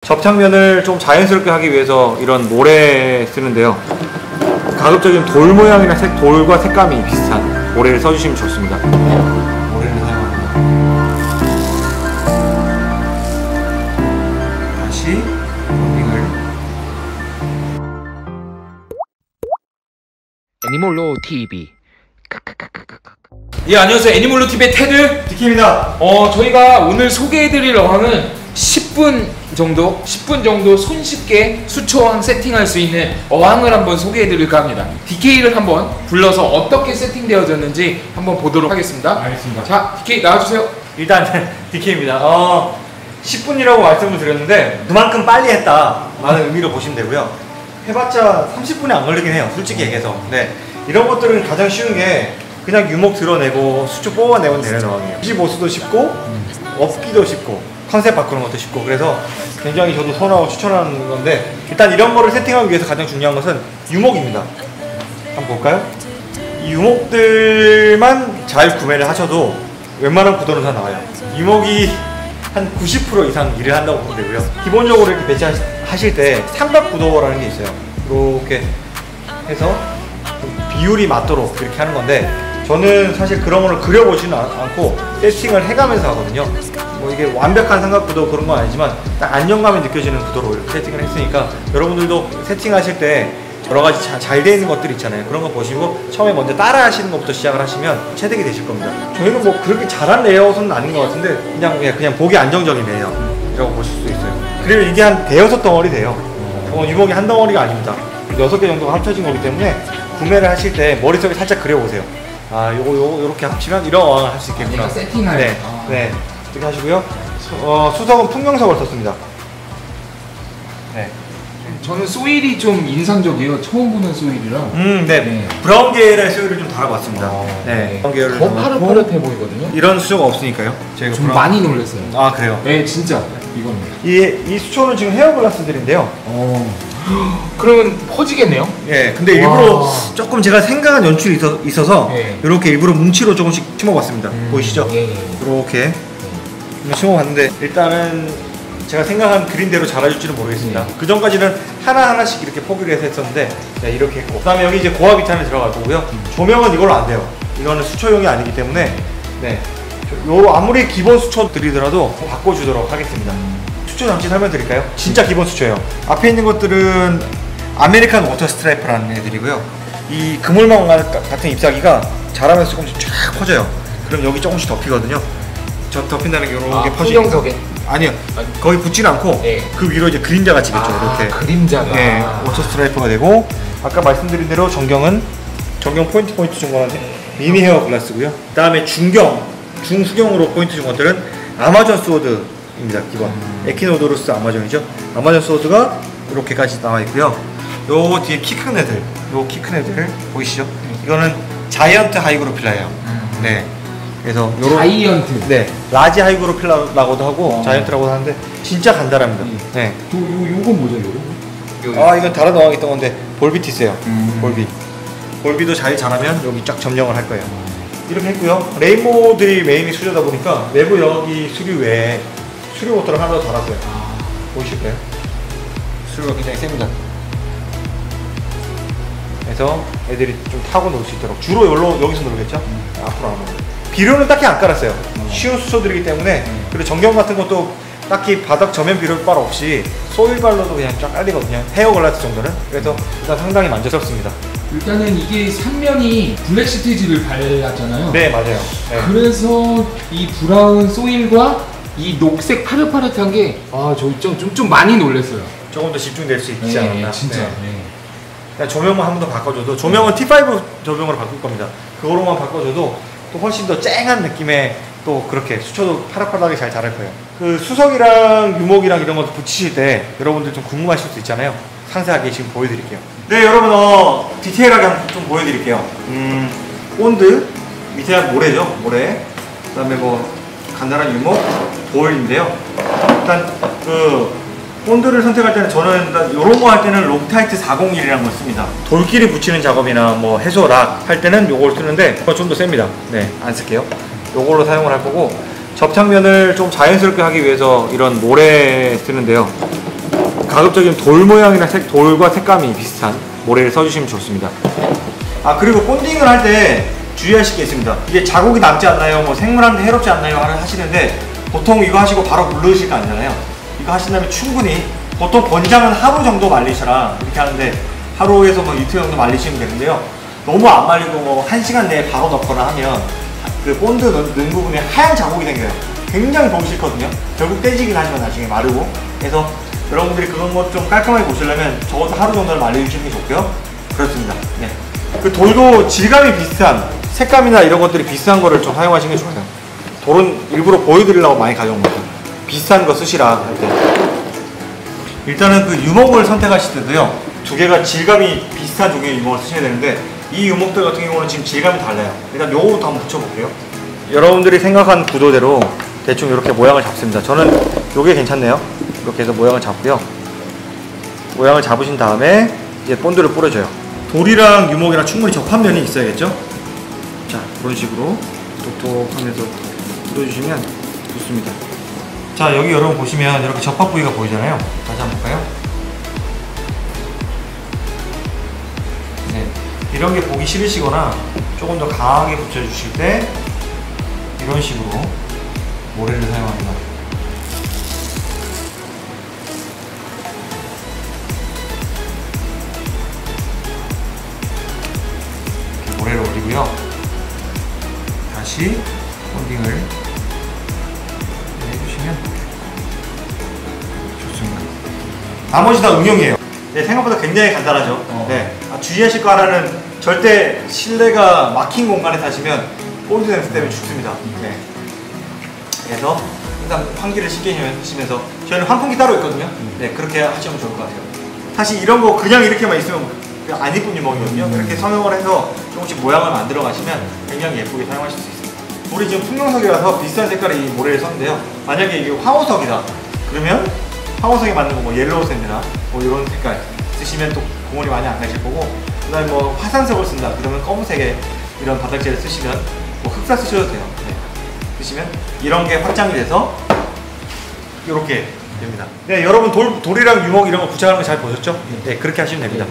접착면을 좀 자연스럽게 하기 위해서 이런 모래 쓰는데요. 가급적이면 돌 모양이나 돌과 색감이 비슷한 모래를 써주시면 좋습니다. 모래를 사용합니다. 다시 링을. 애니몰로 TV. 예, 안녕하세요. 애니몰로 TV의 테드 디키입니다. 저희가 오늘 소개해드릴 어항은 10분 정도 손쉽게 수초왕 세팅할 수 있는 어항을 한번 소개해드릴까 합니다. DK를 한번 불러서 어떻게 세팅되어졌는지 한번 보도록 하겠습니다. 알겠습니다. 자, DK 나와주세요. 일단 디키입니다. 10분이라고 말씀을 드렸는데 그만큼 빨리 했다 라는 의미로 보시면 되고요. 해봤자 30분이 안 걸리긴 해요, 솔직히 얘기해서. 네, 이런 것들은 가장 쉬운 게 그냥 유목 드러내고 수초 뽑아내면 되는 어항이에요. 25수도 쉽고 업기도 쉽고 컨셉 바꾸는 것도 쉽고, 그래서 굉장히 저도 선호하고 추천하는 건데, 일단 이런 거를 세팅하기 위해서 가장 중요한 것은 유목입니다. 한번 볼까요? 이 유목들만 잘 구매를 하셔도 웬만한 구도는 다 나와요. 유목이 한 90% 이상 일을 한다고 보면 되고요. 기본적으로 이렇게 배치하실 때 삼각 구도라는 게 있어요. 이렇게 해서 비율이 맞도록 이렇게 하는 건데, 저는 사실 그런 거를 그려보지는 않고 세팅을 해가면서 하거든요. 뭐 이게 완벽한 삼각 구도 그런 건 아니지만 딱 안정감이 느껴지는 구도로 이렇게 세팅을 했으니까, 여러분들도 세팅하실 때 여러 가지 잘 되어 있는 것들 있잖아요. 그런 거 보시고 처음에 먼저 따라 하시는 것부터 시작을 하시면 체득이 되실 겁니다. 저희는 뭐 그렇게 잘한 레이아웃은 아닌 것 같은데 그냥 보기 안정적인 레이아웃이라고 보실 수 있어요. 그리고 이게 한 대여섯 덩어리 돼요. 유목이 한 덩어리가 아닙니다. 6개 정도가 합쳐진 거기 때문에 구매를 하실 때 머릿속에 살짝 그려보세요. 요렇게 합치면 이런 어항을 할 수 있겠구나. 세팅할. 네, 이렇게 하시고요. 수석은 풍경석을 썼습니다. 네. 저는 소일이 좀 인상적이에요. 처음 보는 소일이라. 네. 브라운 계열의 소일을 좀 달아봤습니다. 네. 브라운 계열을 더 파릇파릇해 보이거든요. 이런 수초가 없으니까요. 제가 좀 많이 놀랐어요. 아, 그래요? 네, 진짜 이거는. 이 수초는 지금 헤어글라스들인데요. 그러면 퍼지겠네요? 예, 근데 일부러 조금 제가 생각한 연출이 있어서 이렇게 일부러 뭉치로 조금씩 심어봤습니다. 보이시죠? 이렇게 심어봤는데, 일단은 제가 생각한 그린대로 자라줄지는 모르겠습니다. 그 전까지는 하나하나씩 이렇게 포기를 해서 했었는데, 네, 이렇게 했고, 그 다음에 여기 이제 고압 비탄이 들어갈 거고요. 조명은 이걸로 안 돼요. 이거는 수초용이 아니기 때문에, 네, 아무리 기본 수초들이더라도 바꿔주도록 하겠습니다. 수초 장치 설명드릴까요? 진짜 기본 수초예요. 앞에 있는 것들은 아메리칸 워터 스트라이프라는 애들이고요. 이 그물망 같은 잎사귀가 자라면서 조금씩 쫙 퍼져요. 그럼 여기 조금씩 덮이거든요. 저 덮인다는 게 이렇게 퍼지니까. 풍경석에? 아니요, 거기 붙지는 않고 그 위로 이제 그림자가 지겠죠. 이렇게 그림자가. 네, 워터 스트라이프가 되고, 아까 말씀드린 대로 전경 포인트 준 거는 미니 헤어 글라스고요. 그 다음에 중수경으로 포인트 준 것들은 아마존 소드입니다. 기본 에키노도루스 아마존이죠. 아마존 소드가 이렇게까지 나와 있고요. 요 뒤에 키 큰 애들, 보이시죠? 이거는 자이언트 하이그로필라예요. 네. 그래서 요런, 자이언트. 네, 라지 하이그로필라라고도 하고 자이언트라고도 하는데 진짜 간단합니다. 네. 요건 뭐죠, 요거? 이건 다른 어항에 있던 건데 볼비티스예요. 볼비도 잘 자라면 여기 쫙 점령을 할 거예요. 이렇게 했고요. 레인보우들이 메인이 수조다 보니까 외부 여기 수류 외에 수류 모터를 하나 더 달았어요. 보이실까요? 수류가 굉장히 셉니다. 그래서 애들이 좀 타고 놀 수 있도록 주로 여기서 놀겠죠? 앞으로 안 오고. 비료는 딱히 안 깔았어요. 쉬운 수초들이기 때문에. 그리고 전경 같은 것도 딱히 바닥 저면 비료발 없이 소일발로도 그냥 쫙 깔리거든요. 헤어 글라스 정도는. 그래서 일단 상당히 만족스럽습니다. 일단은 이게 상면이 블랙 시트지를 발랐잖아요. 네, 맞아요. 네. 그래서 이 브라운 소일과 이 녹색 파릇파릇한 게 좀 많이 놀랐어요. 조금 더 집중될 수 있지 않았나. 진짜. 그냥 조명만 한 번 더 바꿔줘도, 조명은 T5 조명으로 바꿀 겁니다. 그거로만 바꿔줘도 또 훨씬 더 쨍한 느낌의, 또 그렇게 수초도 파릇파릇하게 잘 자랄 거예요. 그 수석이랑 유목이랑 이런 것도 붙이실 때 여러분들 좀 궁금하실 수 있잖아요. 상세하게 지금 보여드릴게요. 네, 여러분, 디테일하게 좀 보여드릴게요. 본드, 밑에 모래죠, 모래. 그 다음에 뭐 간단한 유목, 볼인데요. 일단 본드를 선택할 때는 저는 일단 요런 거 할 때는 록타이트 401이라는 걸 씁니다. 돌끼리 붙이는 작업이나 뭐 해소 락 할 때는 요걸 쓰는데 좀 더 셉니다. 네, 안 쓸게요. 요걸로 사용을 할 거고, 접착면을 좀 자연스럽게 하기 위해서 이런 모래 쓰는데요. 가급적이면 돌 모양이나 돌과 색감이 비슷한 모래를 써주시면 좋습니다. 아, 그리고 본딩을 할 때 주의하실 게 있습니다. 이게 자국이 남지 않나요? 뭐 생물한테 해롭지 않나요? 하시는데 보통 이거 하시고 바로 물르실 거 아니잖아요. 이거 하신 다음에 충분히 보통 권장은 하루 정도 말리셔라 이렇게 하는데 하루에서 뭐 이틀 정도 말리시면 되는데요. 너무 안 말리고 뭐 1시간 내에 바로 넣거나 하면 그 본드 넣은 부분에 하얀 자국이 생겨요. 굉장히 보기 싫거든요. 결국 떼지긴 하지만 나중에 마르고. 그래서 여러분들이 그런 거 좀 깔끔하게 보시려면 적어도 하루 정도를 말려주시는 게 좋고요. 그렇습니다. 네. 그 돌도 질감이 비슷한 색감이나 이런 것들이 비슷한 거를 좀 사용하시는 게 좋아요. 돌은 일부러 보여드리려고 많이 가져온 거예요. 비슷한 거 쓰시라 할 때. 일단은 그 유목을 선택하실 때도요, 두 개가 질감이 비슷한 종류의 유목을 쓰셔야 되는데 이 유목들 같은 경우는 지금 질감이 달라요. 일단 요거부터 한번 붙여볼게요. 여러분들이 생각한 구도대로 대충 이렇게 모양을 잡습니다. 저는 요게 괜찮네요. 이렇게 해서 모양을 잡고요. 모양을 잡으신 다음에 이제 본드를 뿌려줘요. 돌이랑 유목이랑 충분히 접한 면이 있어야겠죠? 자, 그런 식으로 톡톡하면서 뿌려주시면 좋습니다. 자, 여기 여러분 보시면 이렇게 접합 부위가 보이잖아요. 다시 한번 볼까요? 네, 이런 게 보기 싫으시거나 조금 더 강하게 붙여주실 때 이런 식으로 모래를 사용합니다. 이렇게 모래를 올리고요. 다시 본딩을 해주시면 좋습니다. 나머지 다 응용이에요. 네, 생각보다 굉장히 간단하죠. 네, 주의하실 거 하나는 절대 실내가 막힌 공간에 사시면 본드 냄새 때문에 죽습니다. 네. 그래서 항상 환기를 시키시면서 저희는 환풍기 따로 있거든요. 네, 그렇게 하시면 좋을 것 같아요. 사실 이런 거 그냥 이렇게만 있으면 안 이쁜 유목이거든요. 이렇게 서명을 해서 조금씩 모양을 만들어 가시면 굉장히 예쁘게 사용하실 수 있습니다. 우리 지금 투명석이라서 비슷한 색깔의 이 모래를 썼는데요. 만약에 이게 황호석이다 그러면 황호석에 맞는 거 뭐 옐로우 샌드나 뭐 이런 색깔 쓰시면 또 공원이 많이 안 가실 거고, 그 다음에 뭐 화산석을 쓴다 그러면 검은색의 이런 바닥재를 쓰시면 뭐 흑사 쓰셔도 돼요. 네. 쓰시면 이런 게 확장이 돼서 이렇게 됩니다. 네, 여러분 돌이랑 유목 이런 거 부착하는 거 잘 보셨죠? 네, 그렇게 하시면 됩니다.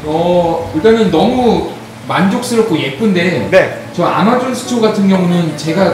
일단은 너무 만족스럽고 예쁜데, 네. 저 아마존 스튜어 같은 경우는 제가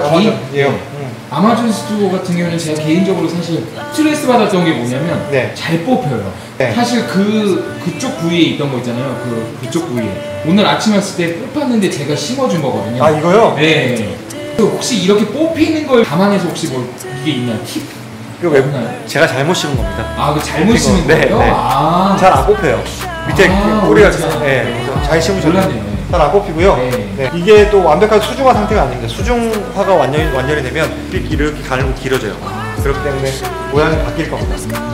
아마존 스튜어 같은 경우는 제가 개인적으로 사실 스트레스 받았던 게 뭐냐면 네. 잘 뽑혀요. 네. 사실 그쪽 부위에 있던 거 있잖아요. 그쪽 부위에 오늘 아침 왔을 때 뽑았는데 제가 심어준 거거든요. 아, 이거요? 네. 혹시 이렇게 뽑히는 걸 감안해서 혹시 뭐 이게 있나요? 팁? 이거 왜 제가 잘못 심은 겁니다. 아, 그 잘못 심은 네, 거예요? 네. 아, 잘 안 뽑혀요. 밑에 꼬리가 네, 그래서 잘 심으셨네요. 몰랐네요. 잘 안 뽑히고요. 네. 네. 이게 또 완벽한 수중화 상태가 아닙니다. 수중화가 완전히 되면 이렇게 가늘고 길어져요. 그렇기 때문에 모양이 바뀔 겁니다.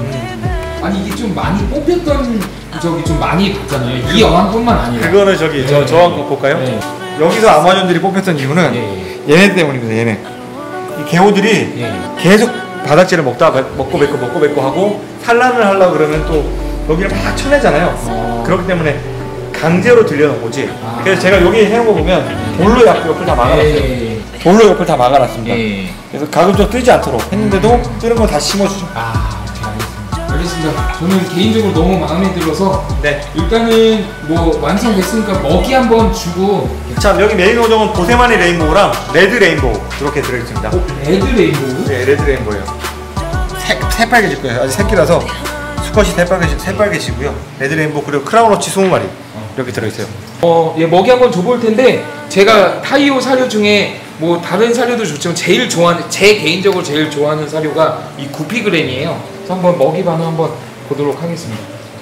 아니 이게 좀 많이 뽑혔던 적이 좀 많이 봤잖아요. 이 어항뿐만 아니라. 그거는 저기 네. 저 한번 볼까요? 네. 여기서 아마존들이 뽑혔던 이유는 얘네 때문입니다. 얘네. 이 개호들이 계속 바닥재를 먹고 뱉고 하고 산란을 하려고 그러면 또 여기를 막 쳐내잖아요. 그렇기 때문에 강제로 들여놓은 거지. 그래서 제가 여기 해놓은 거 보면 돌로 옆을 다 막아놨어요. 돌로 옆을 다 막아놨습니다. 그래서 가급적 뜨지 않도록 했는데도 뜨는 건 다시 심어주죠. 알겠습니다. 저는 개인적으로 너무 마음에 들어서 네. 일단은 뭐 완성됐으니까 먹이 한번 주고. 참, 여기 메인 오정은 보세마니 레인보우랑 레드 레인보우 이렇게 들어있습니다. 레드 레인보우? 네, 레드 레인보우예요. 새빨개질 거예요. 아직 새끼라서 수컷이 새빨개지고요. 레드 레인보우 그리고 크라운워치 20마리 이렇게 들어있어요. 예, 먹이 한번 줘볼 텐데 제가 타이오 사료 중에 뭐 다른 사료도 좋지만 제 개인적으로 제일 좋아하는 사료가 이 구피그램이에요. 그래서 한번 먹이 반응 한번 보도록 하겠습니다.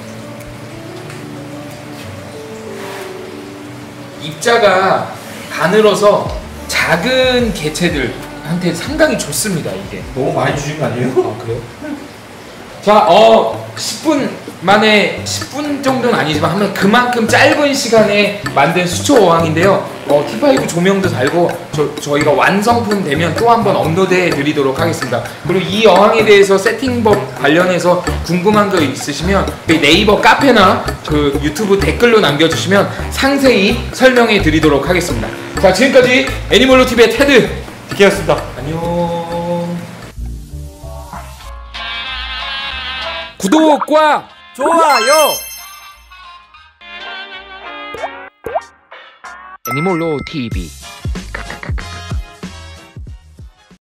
입자가 가늘어서 작은 개체들한테 상당히 좋습니다. 이게 너무 많이 주신 거 아니에요? 그래요? 자, 10분 만에 10분 정도는 아니지만 하면 그만큼 짧은 시간에 만든 수초 어항인데요. T5 조명도 달고 저희가 완성품 되면 또 한번 업로드해 드리도록 하겠습니다. 그리고 이 어항에 대해서 세팅법 관련해서 궁금한 거 있으시면 네이버 카페나 그 유튜브 댓글로 남겨주시면 상세히 설명해 드리도록 하겠습니다. 자, 지금까지 애니멀로TV의 테드 디케였습니다. 안녕. 구독과 좋아요. 애니몰로 TV